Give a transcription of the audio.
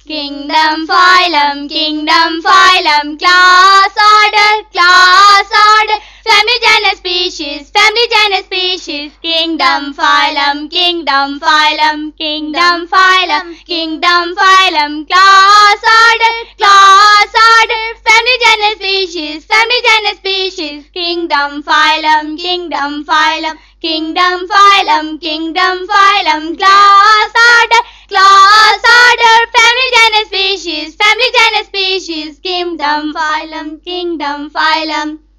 Kingdom, phylum, kingdom, phylum, class, order, class, order. Family, genus, species, family, genus, species. Kingdom, phylum, kingdom, phylum, kingdom, phylum, kingdom, phylum, class, order, class, order. Family, genus, species, family, genus, species. Kingdom, phylum, kingdom, phylum, kingdom, phylum, kingdom, phylum, class, order, class, order. Family, genus, species, family, genus, species. Kingdom, phylum, kingdom, phylum.